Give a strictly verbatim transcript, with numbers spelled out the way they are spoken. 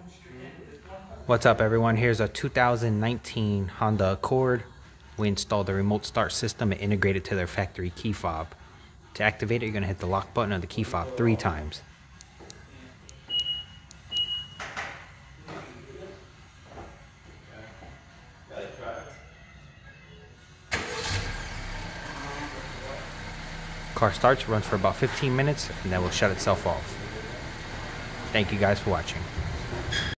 What's up, everyone? Here's a two thousand nineteen Honda Accord. We installed the remote start system and integrated to their factory key fob. To activate it, you're going to hit the lock button on the key fob three times. Car starts, runs for about fifteen minutes, and then will shut itself off. Thank you guys for watching.